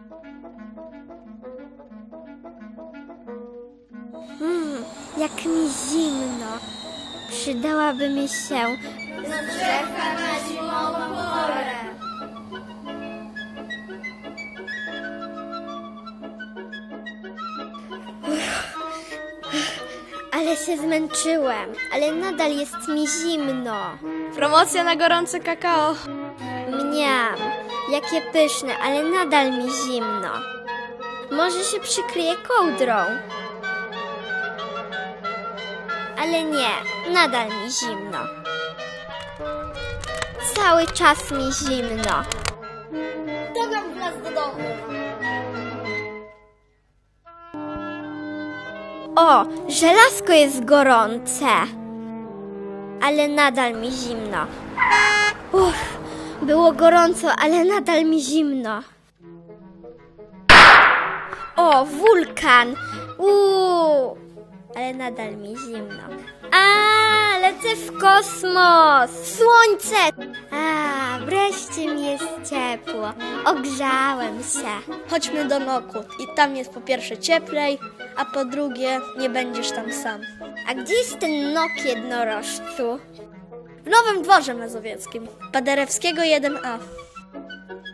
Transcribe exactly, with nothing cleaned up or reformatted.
Mm, jak mi zimno. Przydałaby mi się Rozgrzewka na zimową porę. Ale się zmęczyłem, ale nadal jest mi zimno. Promocja na gorące kakao. Mniam, jakie pyszne, ale nadal mi zimno. Może się przykryję kołdrą. Ale nie, nadal mi zimno. Cały czas mi zimno. Dogam was do domu. O, żelazko jest gorące. Ale nadal mi zimno. Uff, było gorąco, ale nadal mi zimno. O, wulkan. Uuu, ale nadal mi zimno. A, lecę w kosmos. Słońce. A, wreszcie mi jest ciepło. Ogrzałem się. Chodźmy do Nokut i tam jest po pierwsze cieplej, a po drugie nie będziesz tam sam. A gdzie jest ten nok jednorożcu? W Nowym Dworze Mazowieckim, Paderewskiego jeden A.